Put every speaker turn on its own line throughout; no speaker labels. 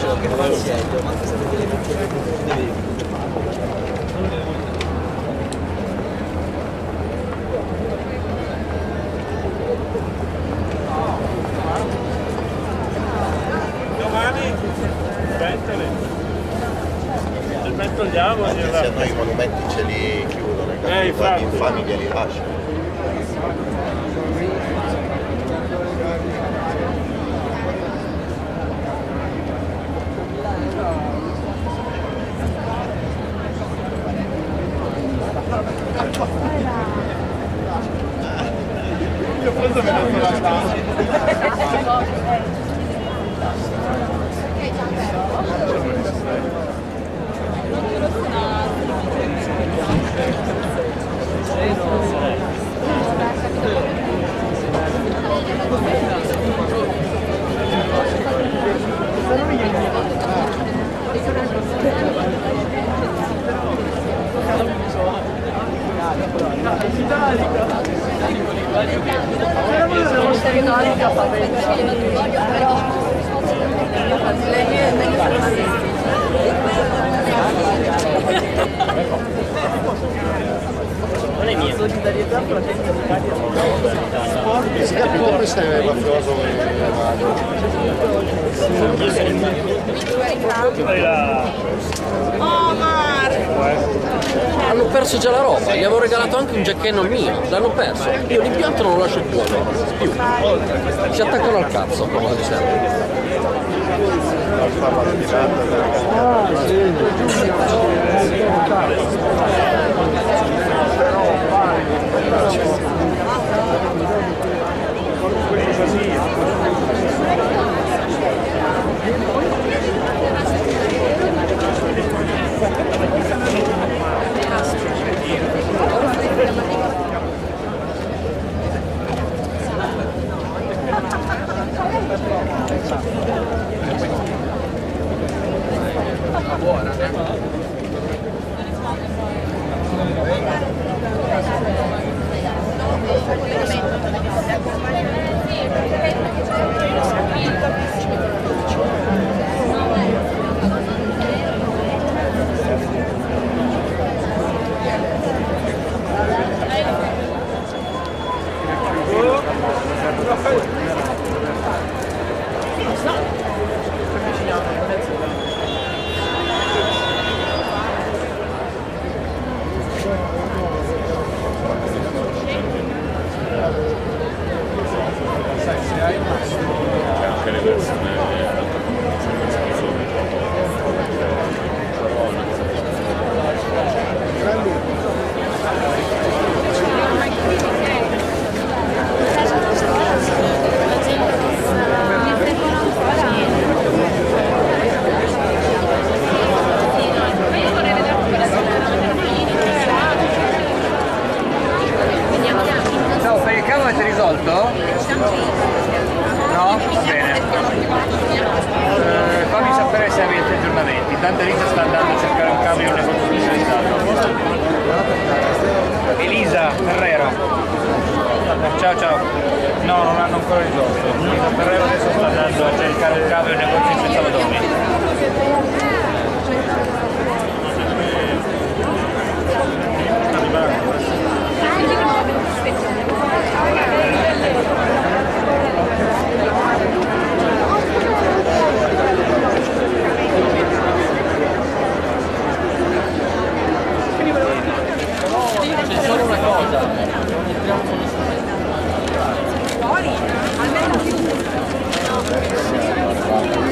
che fa il serio, ma anche se delle piccole devi.
Domani pentole. Se pentoliamo
anche se noi i monumenti ce li chiudono, i infami glieli lasciano.
Io forse me lo sono andato.
Non è mia. Solidarietà
Si capisce questo è mafioso.
Oh Marco!
Hanno perso già la roba, gli avevo regalato anche un giacchetto mio, l'hanno perso. Io l'impianto non lo lascio più. Si attaccano al cazzo, come diciamo. Buona,
risolto? No? Va bene. Fammi sapere se avete aggiornamenti. Intanto Elisa sta andando a cercare un cambio in un negozio specializzato. Elisa Ferrero. Ciao ciao. No, non hanno ancora risolto. Elisa Ferrero adesso sta andando a cercare il cambio in un negozio specializzato.
C'è solo una cosa,
Fuori, almeno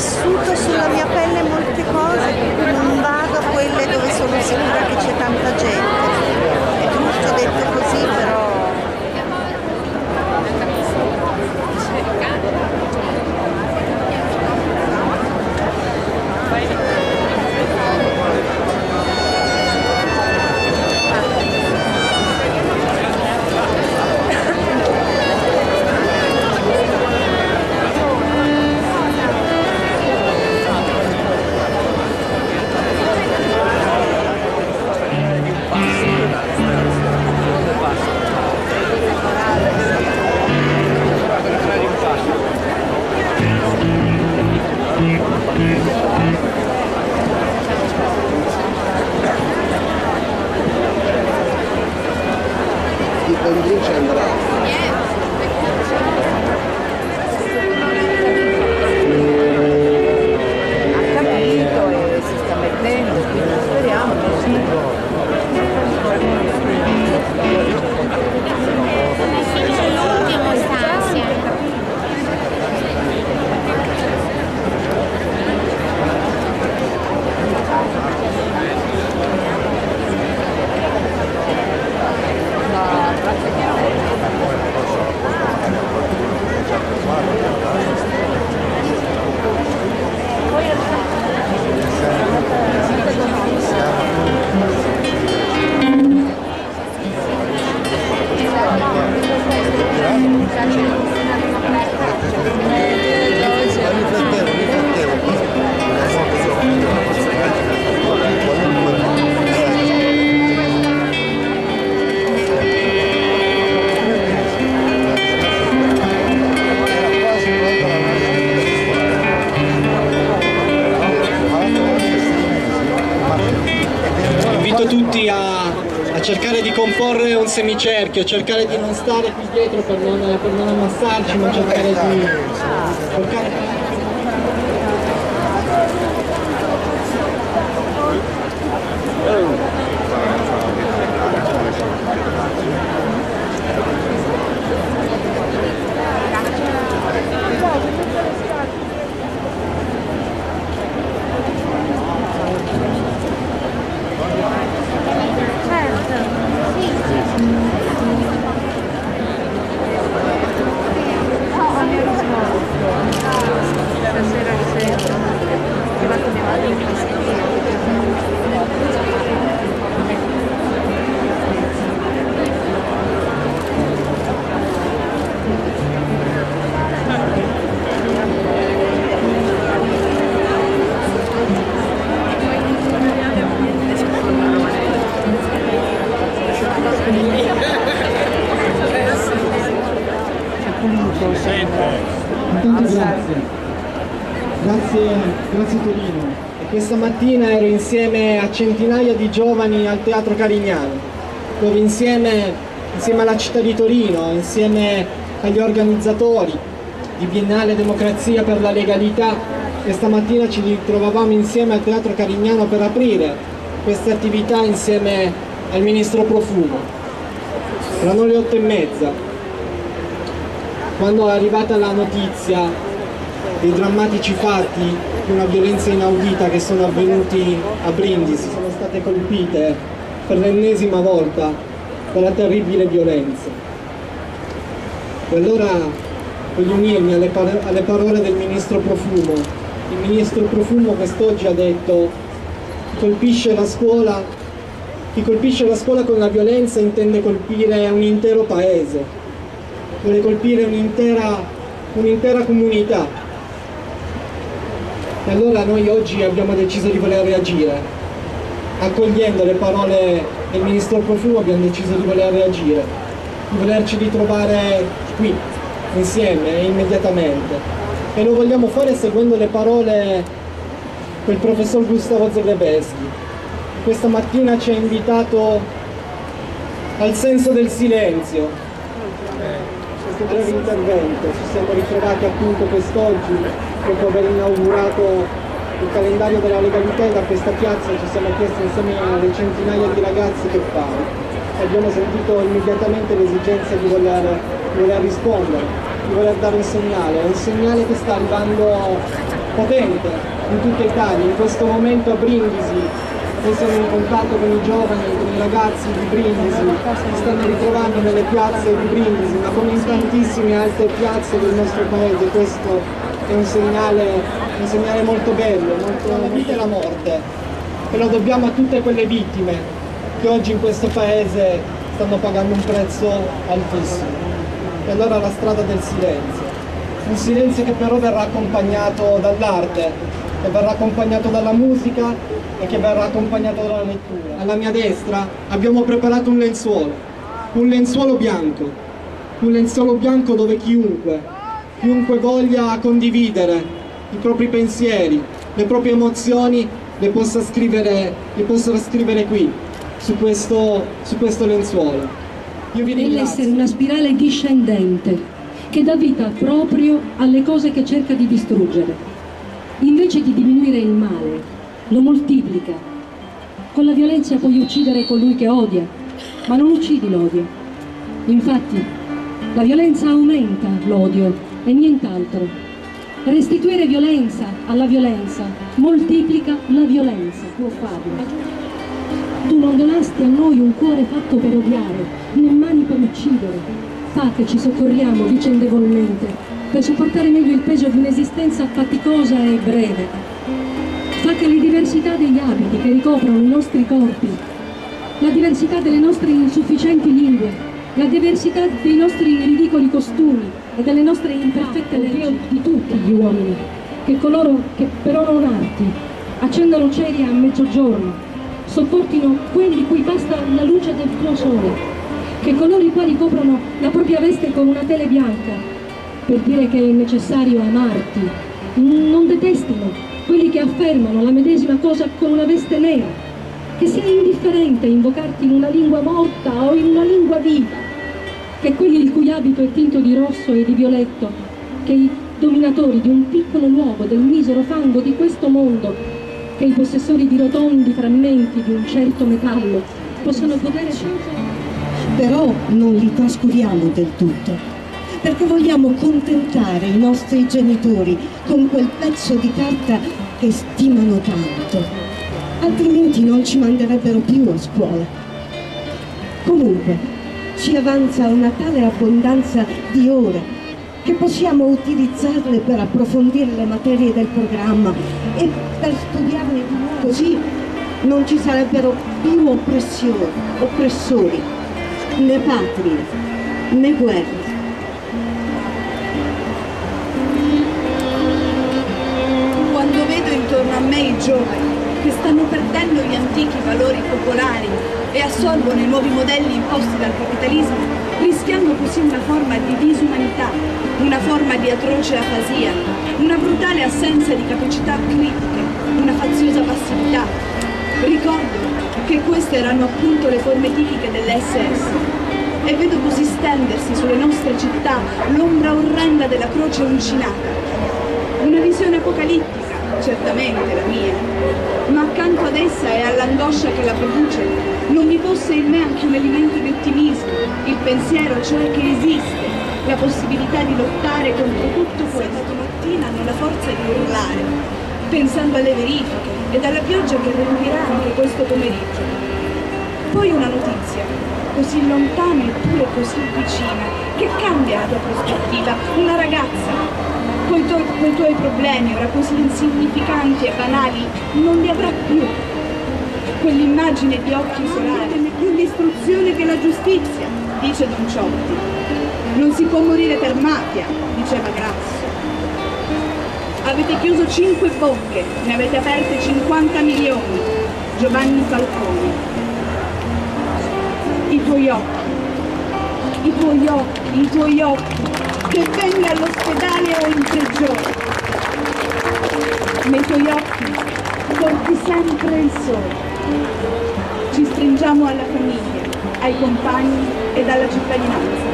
vissuto sulla mia pelle molte cose, non vado a quelle dove sono sicura che c'è tanta gente. È giusto detto così, però...
cercare di comporre un semicerchio, cercare di non stare qui dietro per non ammassarci, ma cercare di... Grazie Torino. E questa mattina ero insieme a centinaia di giovani al Teatro Carignano, dove insieme alla città di Torino, insieme agli organizzatori di Biennale Democrazia per la Legalità, questa mattina ci ritrovavamo insieme al Teatro Carignano per aprire queste attività insieme al Ministro Profumo. Erano le 8:30, quando è arrivata la notizia dei drammatici fatti di una violenza inaudita che sono avvenuti a Brindisi. Sono state colpite per l'ennesima volta dalla terribile violenza. E allora voglio unirmi alle parole del Ministro Profumo. Il Ministro Profumo quest'oggi ha detto: chi colpisce la scuola con la violenza intende colpire un intero paese, vuole colpire un'intera comunità. E allora noi oggi abbiamo deciso di voler reagire. Accogliendo le parole del Ministro Profumo abbiamo deciso di voler reagire, di volerci ritrovare qui, insieme e immediatamente. E lo vogliamo fare seguendo le parole del professor Gustavo Zagrebelsky. Questa mattina ci ha invitato al senso del silenzio. Questo breve intervento, ci siamo ritrovati appunto quest'oggi dopo aver inaugurato il calendario della legalità, e da questa piazza ci siamo chiesti insieme alle centinaia di ragazzi che fare. Abbiamo sentito immediatamente l'esigenza di voler rispondere, di voler dare un segnale che sta arrivando potente in tutta Italia. In questo momento a Brindisi noi siamo in contatto con i giovani, con i ragazzi di Brindisi, si stanno ritrovando nelle piazze di Brindisi, ma come in tantissime altre piazze del nostro paese. Questo è un segnale molto bello, molto della morte, e lo dobbiamo a tutte quelle vittime che oggi in questo paese stanno pagando un prezzo altissimo. E allora la strada del silenzio, un silenzio che però verrà accompagnato dall'arte, che verrà accompagnato dalla musica e che verrà accompagnato dalla lettura. Alla mia destra abbiamo preparato un lenzuolo bianco dove chiunque voglia condividere i propri pensieri, le proprie emozioni, le possa scrivere qui, su questo lenzuolo. Io vi ringrazio.
Dell'essere una spirale discendente che dà vita proprio alle cose che cerca di distruggere. Invece di diminuire il male, lo moltiplica. Con la violenza puoi uccidere colui che odia, ma non uccidi l'odio. Infatti, la violenza aumenta l'odio e nient'altro. Restituire violenza alla violenza moltiplica la violenza, può farlo. Tu non donasti a noi un cuore fatto per odiare, né mani per uccidere. Fa che ci soccorriamo vicendevolmente per sopportare meglio il peso di un'esistenza faticosa e breve. Fa che le diversità degli abiti che ricoprono i nostri corpi, la diversità delle nostre insufficienti lingue, la diversità dei nostri ridicoli costumi e delle nostre imperfette leggi di tutti gli uomini, che coloro che però non arti accendono ceri a mezzogiorno, sopportino quelli cui basta la luce del tuo sole, che coloro i quali coprono la propria veste con una tela bianca, per dire che è necessario amarti, non detestino quelli che affermano la medesima cosa con una veste nera, che sia indifferente invocarti in una lingua morta o in una lingua viva, che quelli il cui abito è tinto di rosso e di violetto, che i dominatori di un piccolo luogo del misero fango di questo mondo, che i possessori di rotondi frammenti di un certo metallo possano godere senza.
Però non li trascuriamo del tutto, perché vogliamo contentare i nostri genitori con quel pezzo di carta che stimano tanto, altrimenti non ci manderebbero più a scuola. Comunque, ci avanza una tale abbondanza di ore che possiamo utilizzarle per approfondire le materie del programma e per studiarne di nuovo, così non ci sarebbero più oppressori, né patrie, né guerre.
Quando vedo intorno a me i giovani che stanno perdendo gli antichi valori popolari e assorbono i nuovi modelli imposti dal capitalismo, rischiando così una forma di disumanità, una forma di atroce afasia, una brutale assenza di capacità critiche, una faziosa passività. Ricordo che queste erano appunto le forme tipiche dell'SS e vedo così stendersi sulle nostre città l'ombra orrenda della croce uncinata. Una visione apocalittica, certamente la mia, ma accanto ad essa e all'angoscia che la produce non vi fosse in me anche un elemento di ottimismo, il pensiero cioè che esiste la possibilità di lottare contro tutto questo. Domattina hanno la forza di urlare, pensando alle verifiche e alla pioggia che riempirà anche questo pomeriggio. Poi una notizia, così lontana eppure così vicina, che cambia la tua prospettiva. Una ragazza, coi tuoi problemi ora così insignificanti e banali, non li avrà più. Quell'immagine di occhi solari, né più l'istruzione che la giustizia, dice Don Ciotti. Non si può morire per mafia, diceva Grasso. Avete chiuso 5 bocche, ne avete aperte 50 milioni, Giovanni Falcone. I tuoi occhi, che venga all'ospedale o in prigione. Nei tuoi occhi porti sempre il sole. Ci stringiamo alla famiglia, ai compagni ed alla cittadinanza.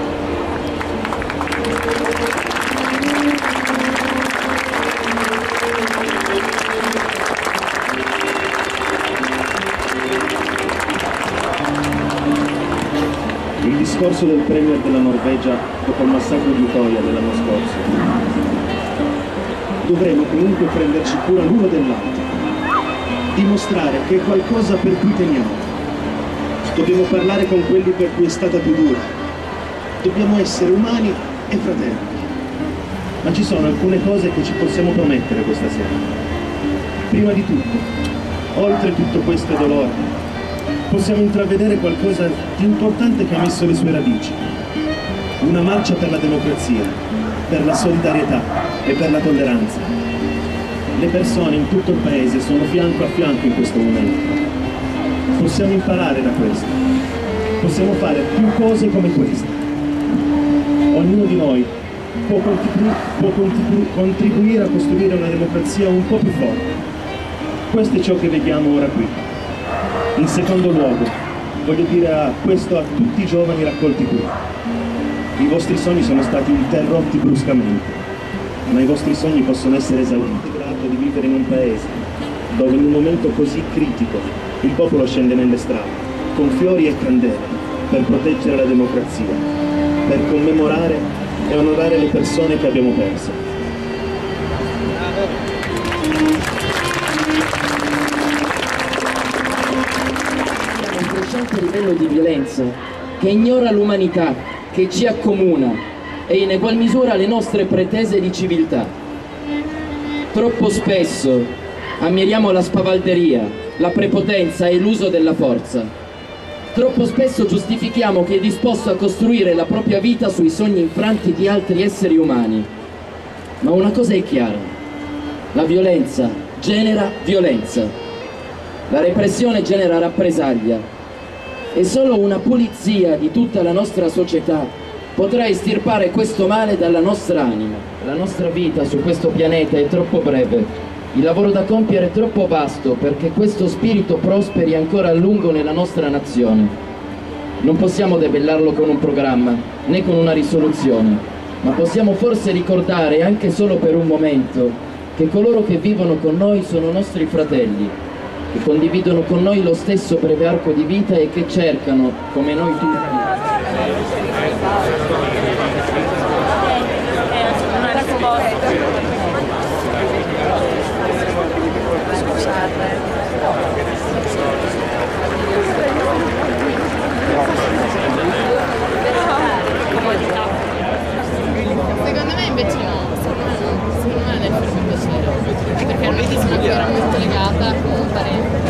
Il discorso del premier della Norvegia dopo il massacro di Utoya dell'anno scorso. dovremo comunque prenderci cura l'uno dell'altro, dimostrare che è qualcosa per cui teniamo. Dobbiamo parlare con quelli per cui è stata più dura. Dobbiamo essere umani e fratelli. Ma ci sono alcune cose che ci possiamo promettere questa sera. Prima di tutto, oltre tutto questo dolore, possiamo intravedere qualcosa di importante che ha messo le sue radici. Una marcia per la democrazia, per la solidarietà e per la tolleranza. Le persone in tutto il paese sono fianco a fianco in questo momento. Possiamo imparare da questo. Possiamo fare più cose come questa. Ognuno di noi può contribuire a costruire una democrazia un po' più forte. Questo è ciò che vediamo ora qui. In secondo luogo, voglio dire questo a tutti i giovani raccolti qui. I vostri sogni sono stati interrotti bruscamente, ma i vostri sogni possono essere esauriti. Il grato di vivere in un paese dove in un momento così critico il popolo scende nelle strade, con fiori e candele, per proteggere la democrazia, per commemorare e onorare le persone che abbiamo perso.
Un crescente livello di violenza che ignora l'umanità, che ci accomuna e in egual misura le nostre pretese di civiltà. Troppo spesso ammiriamo la spavalderia, la prepotenza e l'uso della forza. Troppo spesso giustifichiamo chi è disposto a costruire la propria vita sui sogni infranti di altri esseri umani. Ma una cosa è chiara: la violenza genera violenza, la repressione genera rappresaglia, e solo una pulizia di tutta la nostra società potrà estirpare questo male dalla nostra anima. La nostra vita su questo pianeta è troppo breve, il lavoro da compiere è troppo vasto perché questo spirito prosperi ancora a lungo nella nostra nazione. Non possiamo debellarlo con un programma, né con una risoluzione, ma possiamo forse ricordare, anche solo per un momento, che coloro che vivono con noi sono nostri fratelli, che condividono con noi lo stesso breve arco di vita e che cercano, come noi tutti,
secondo me invece no, secondo me adesso mi piacere, perché a lui sono ancora molto legata con un parente.